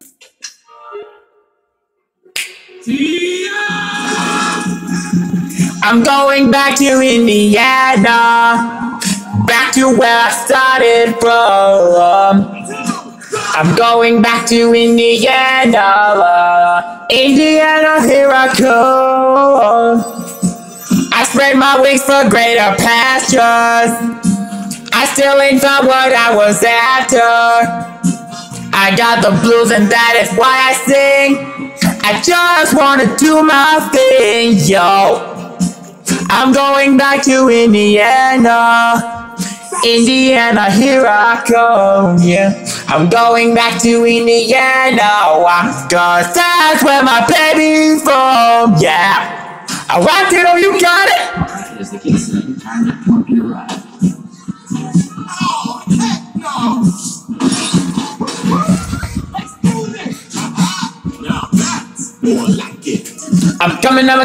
I'm going back to Indiana, back to where I started from. I'm going back to Indiana, Indiana, here I come. I spread my wings for greater pastures. I still ain't found what I was after. I got the blues and that is why I sing. I just wanna do my thing, yo. I'm going back to Indiana, Indiana, here I come, yeah. I'm going back to Indiana, cause that's where my baby's from, yeah. Alright, kiddo, you got it? Alright, is the case then time to pump your ride. Oh, heck no! Let's do this! Now that's more like it. I'm coming home,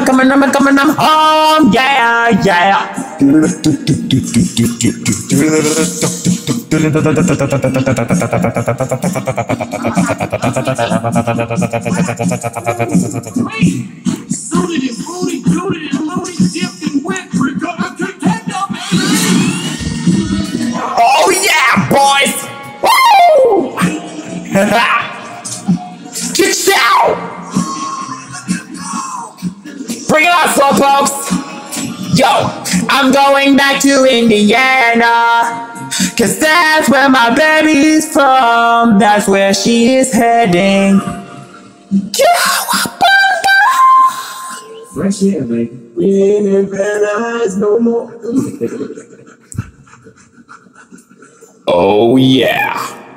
yeah, yeah. Oh yeah, boys! Woo! Cha-chow! Bring it on, slow folks! Yo, I'm going back to Indiana, cause that's where my baby's from. That's where she is heading. Fresh air, baby. We ain't in paradise no more. Oh yeah.